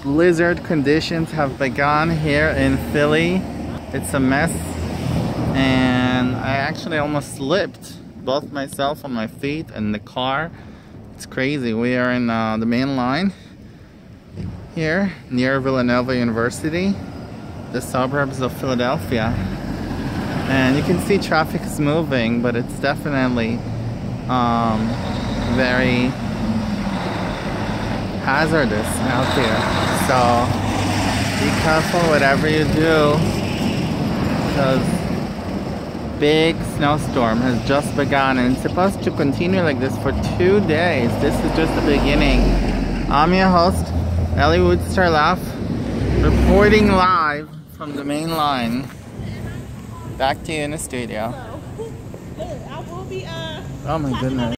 blizzard conditions have begun here in Philly. It's a mess, and I actually almost slipped, both myself on my feet and the car. It's crazy. We are in the main line here near Villanova University, the suburbs of Philadelphia, and you can see traffic is moving, but it's definitely very hazardous out here. So be careful whatever you do, because big snowstorm has just begun and it's supposed to continue like this for 2 days. This is just the beginning. I'm your host, Eliwood Starlaf, reporting live from the main line. Back to you in the studio. I will be oh my goodness.